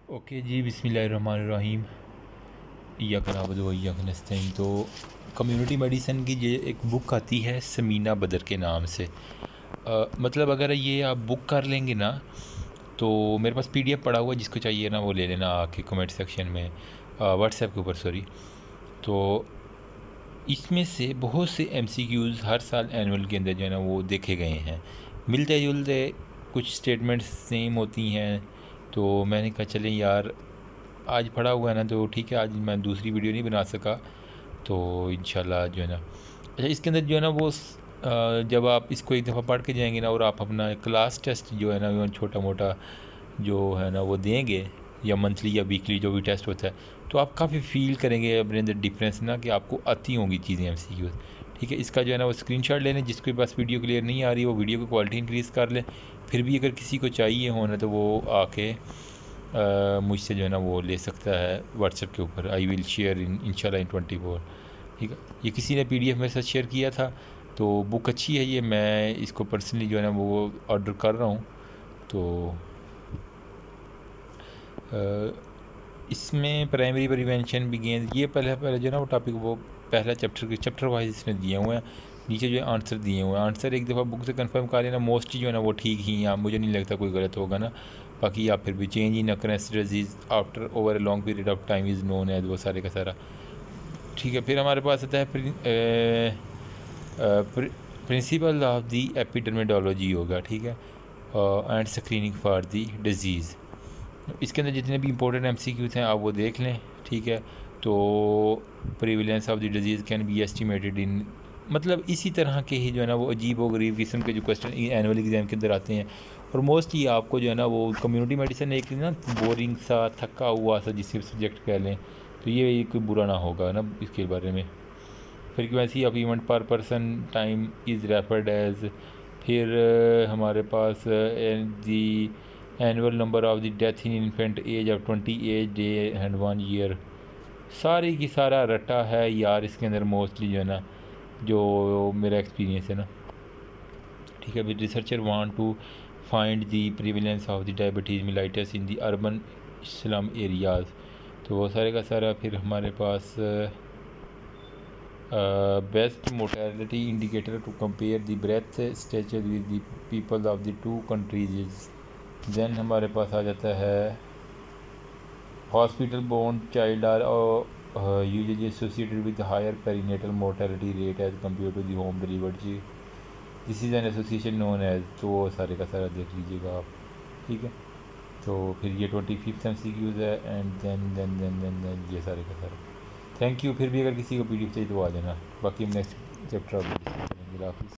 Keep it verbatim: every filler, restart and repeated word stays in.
Okay जी, बिस्मिल्लाहिर्रहमानिर्रहीम। इय्याक नअबुदु व इय्याक नस्तईन। तो कम्युनिटी मेडिसिन की ये एक बुक आती है समीना बदर के नाम से। आ, मतलब अगर ये आप बुक कर लेंगे ना, तो मेरे पास पीडीएफ पड़ा हुआ है, जिसको चाहिए ना वो ले लेना आके कमेंट सेक्शन में, व्हाट्सएप के ऊपर सॉरी। तो इसमें से बहुत से एमसीक्यूज़ हर साल एनुअल के अंदर जो है ना वो देखे गए हैं, मिलते जुलते कुछ स्टेटमेंट्स सेम होती हैं। तो मैंने कहा चलें यार, आज पढ़ा हुआ है ना तो ठीक है, आज मैं दूसरी वीडियो नहीं बना सका, तो इंशाल्लाह जो है ना। अच्छा, इसके अंदर जो है ना वो जब आप इसको एक दफ़ा पढ़ के जाएंगे ना और आप अपना क्लास टेस्ट जो है ना छोटा मोटा जो है ना वो देंगे, या मंथली या वीकली जो भी टेस्ट होता है, तो आप काफ़ी फील करेंगे अपने अंदर डिफरेंस ना, कि आपको आती होंगी चीज़ें एम सी क्यूज़। ठीक है, इसका जो है ना वो स्क्रीनशॉट ले लें। जिसके पास वीडियो क्लियर नहीं आ रही वो वीडियो की क्वालिटी इंक्रीज़ कर लें। फिर भी अगर किसी को चाहिए हो ना तो वो आके मुझसे जो है ना वो ले सकता है व्हाट्सएप के ऊपर। आई विल शेयर इन इंशाल्लाह इन ट्वेंटी फोर। ठीक है, ये किसी ने पीडीएफ मेरे साथ शेयर किया था, तो बुक अच्छी है ये। मैं इसको पर्सनली जो है ना वो ऑर्डर कर रहा हूँ। तो इसमें प्राइमरी प्रिवेंशन बिगेन्स, ये पहले पहले जो है ना वो टॉपिक वो पहला चैप्टर के चैप्टर वाइज इसमें दिए हुए हैं। नीचे जो है आंसर दिए हुए हैं। आंसर एक दफ़ा बुक से कंफर्म कर लेना, मोस्टली जो है ना वो ठीक ही हैं, मुझे नहीं लगता कोई गलत होगा ना। बाकी आप फिर भी change in occurrence disease after over a long period of time is known as, वो सारे का सारा ठीक है। फिर हमारे पास आता है प्रिंसिपल ऑफ दी एपिडर्मिडोलॉजी होगा, ठीक है, and screening for the disease. इसके अंदर जितने भी इंपॉर्टेंट एमसीक्यूज़ हैं आप वो देख लें, ठीक है। तो prevalence of the disease can be estimated in, मतलब इसी तरह के ही जो है ना वो अजीब व गरीब किस्म के जो क्वेश्चन एनुअल एग्ज़ाम के अंदर आते हैं। और मोस्टली आपको जो है ना वो कम्युनिटी मेडिसिन एक ना बोरिंग सा थका हुआ सा जिसे सब्जेक्ट कह लें, तो ये कोई बुरा ना होगा ना इसके बारे में। फिर frequency of event per person time is referred as. फिर हमारे पास the annual number of the death in infant age of twenty eight day and one year. सारी की सारा रटा है यार इसके अंदर मोस्टली जो है ना, जो मेरा एक्सपीरियंस है ना। ठीक है, with researcher want to find the prevalence of the diabetes mellitus in the urban slum areas. तो वो सारे का सारा। फिर हमारे पास best mortality indicator to compare the breath stature with the people of the two countries. Then हमारे पास आ जाता है hospital born child are usually associated with higher perinatal mortality rate as compare to the home delivered जी। This is an association known as. तो वो सारे का सारा देख लीजिएगा आप, ठीक है। तो फिर ये twenty fifth M C Qs है, and then then then then then ये सारे का सारा। Thank you. फिर भी अगर किसी को पी डी एफ चाहिए तो आ जाना, बाकी हम नेक्स्ट चैप्टर आप।